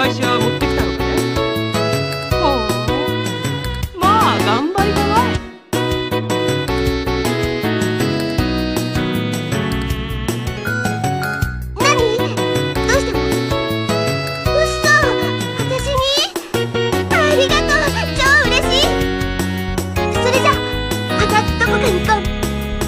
返しは持ってきたのかね。ほう、まあ頑張りだわい。 何？どうしたの？うっそ、私に？ありがとう、超嬉しい。それじゃまたどこかに行こう。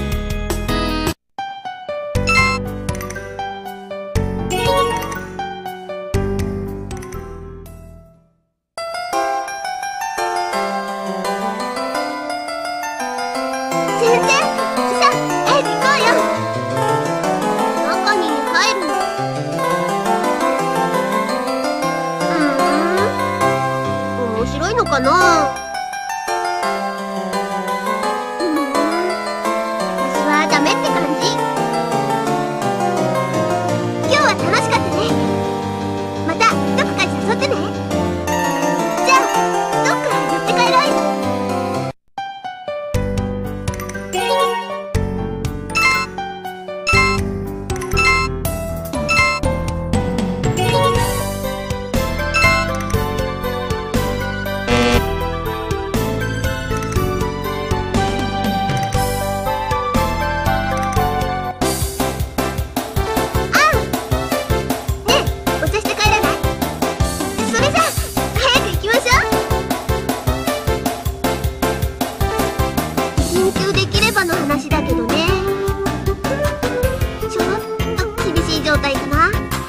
かな。私はダメって感じ。今日は楽しかったね。またどこかに誘ってね。じゃあどっか寄って帰ろう。の話だけどね、ちょっと厳しい状態かな。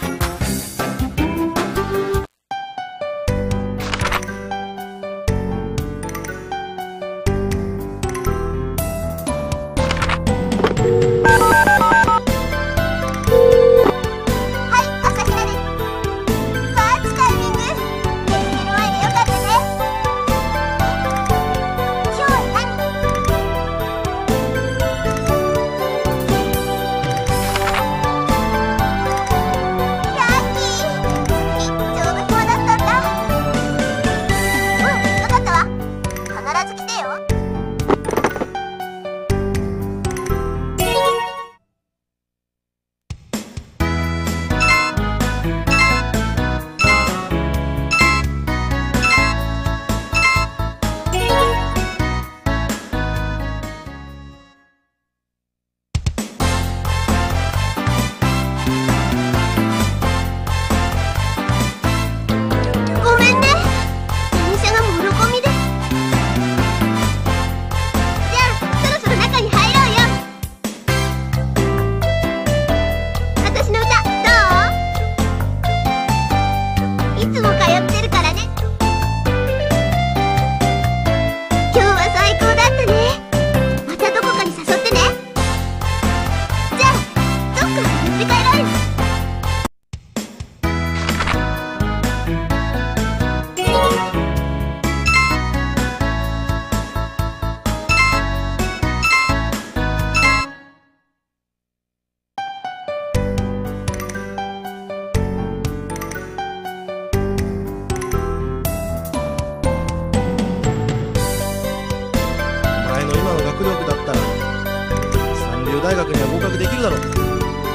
学力だったら三流大学には合格できるだろう。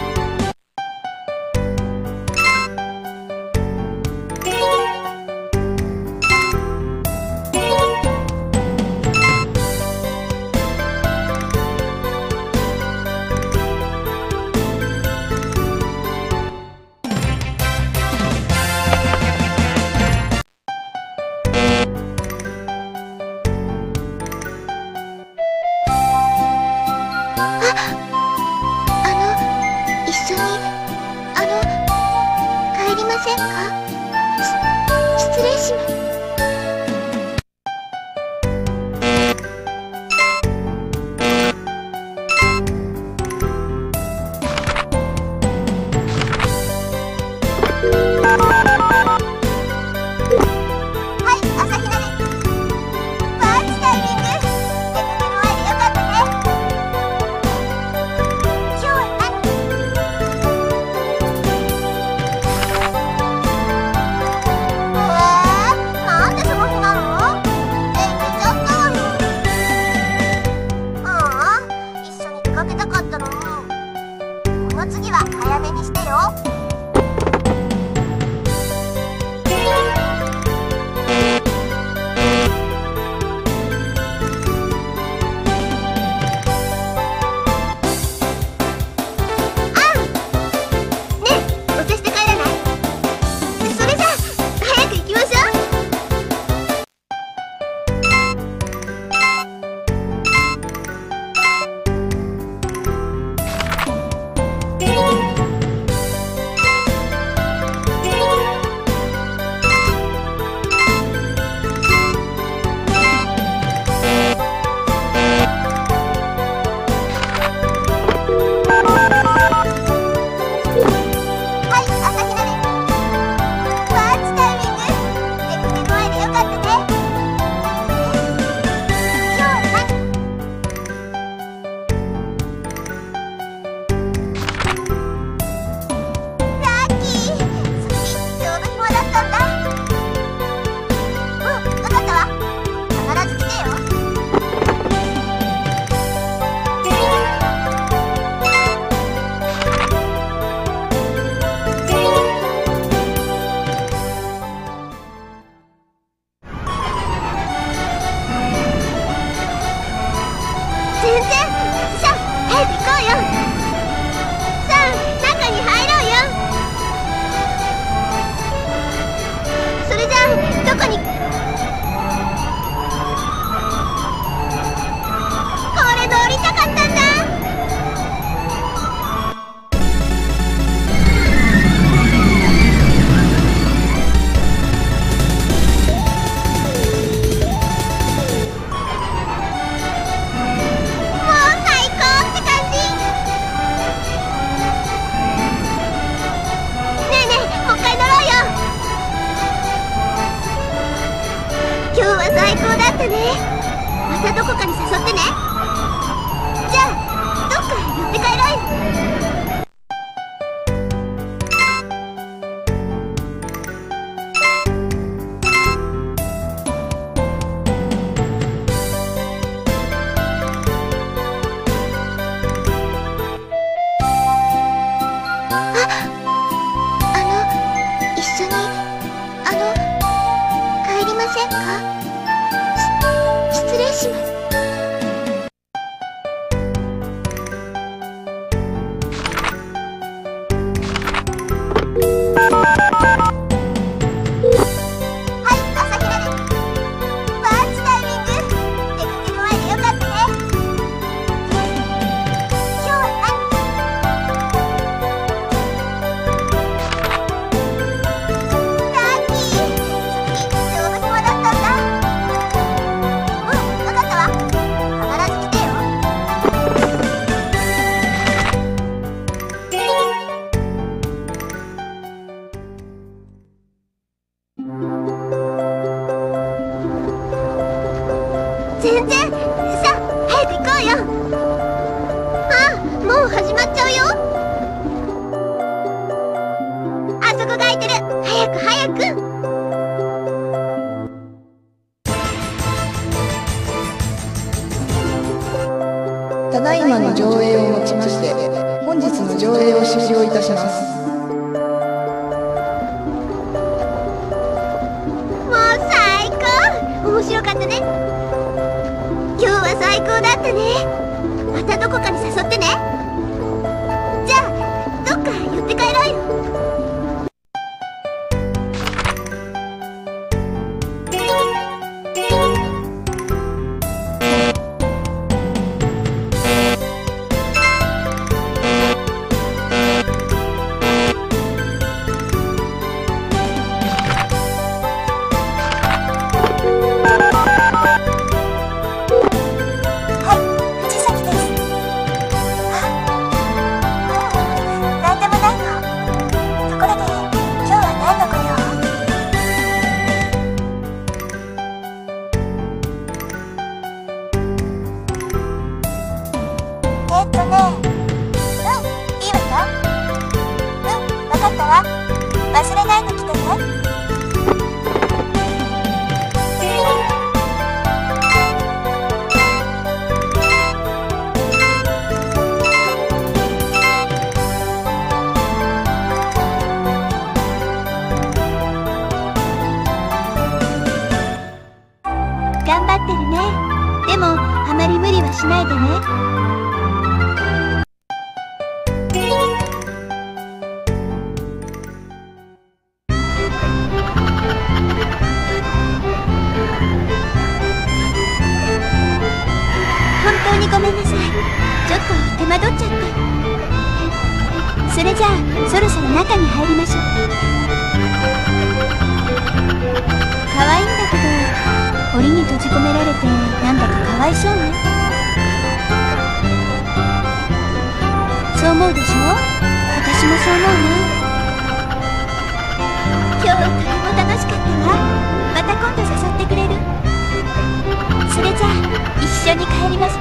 失礼します。 たどこかに誘ってね。じゃあどっか寄って帰ろうよ。一緒に帰りませんか？失礼します。はい、朝比奈です。パンチタイミング。出かける前でよかったね。今日は何？ラッキー。勝負様だったんだ。うん、わかったわ。必ず来てよ。全然。さあ、早く行こうよ。あ、もう始まっちゃうよ。あそこが空いてる。早く早く。 ただいまの上映をもちまして、本日の上映を終了いたします。 もう最高。面白かったね。今日は最高だったね。またどこかに誘ってね。じゃあどっか寄って帰ろうよ。忘れないで来てね。頑張ってるね。でもあまり無理はしないでね。本当にごめんなさい。ちょっと手間取っちゃって。それじゃあそろそろ中に入りましょう。可愛いんだけど檻に閉じ込められてなんだかかわいそうね。そう思うでしょ？私もそう思うね。今日とても楽しかったわ。また今度誘ってくれる？それじゃあ一緒に帰ります。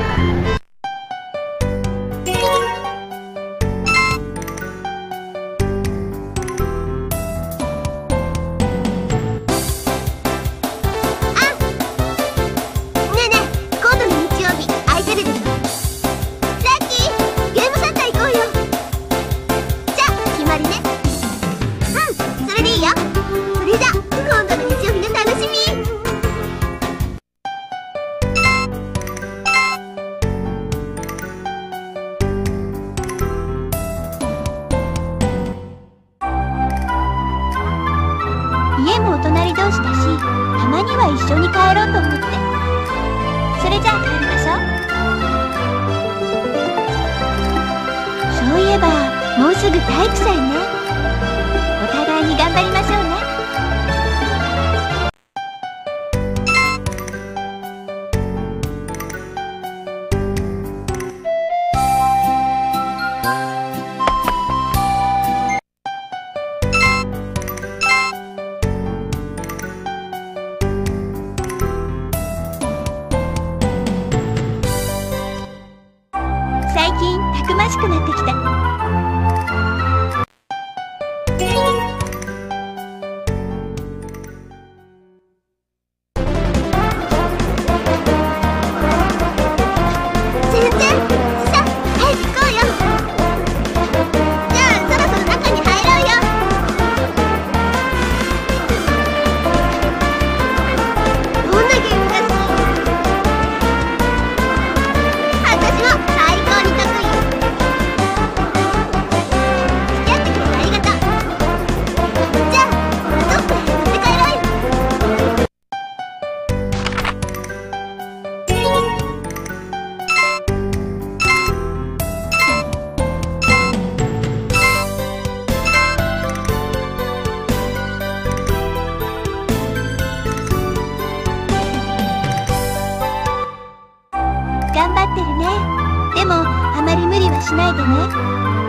家もお隣同士だし、たまには一緒に帰ろうと思って。それじゃあ帰りましょう。そういえばもうすぐ体育祭ね。お互いに頑張りましょうね。 でもあまり無理はしないでね。